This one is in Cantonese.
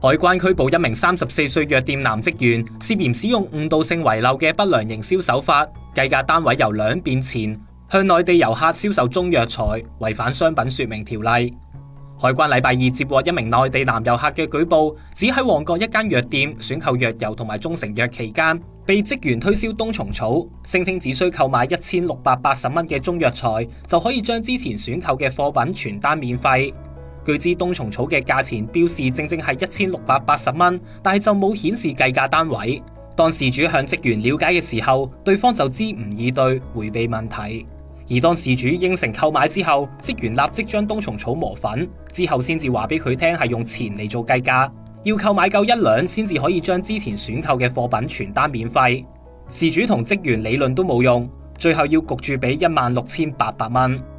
海關拘捕一名34歲藥店男職員，涉嫌使用誤導性遺漏嘅不良營銷手法，計價單位由兩變錢，向內地遊客銷售中藥材，違反商品說明條例。海關禮拜二接獲一名內地男遊客嘅舉報，指喺旺角一間藥店選購藥油同埋中成藥期間，被職員推銷冬蟲草，聲稱只需購買1680蚊嘅中藥材，就可以將之前選購嘅貨品全單免費。據知冬蟲草嘅價錢標示正係1680蚊，但係就冇顯示計價單位。當事主向職員了解嘅時候，對方就支吾以對，迴避問題。而當事主應承購買之後，職員立即將冬蟲草磨粉，之後先至話俾佢聽係用錢嚟做計價，要購買夠1兩先至可以將之前選購嘅貨品全單免費。事主同職員理論都冇用，最後要焗住俾16800蚊。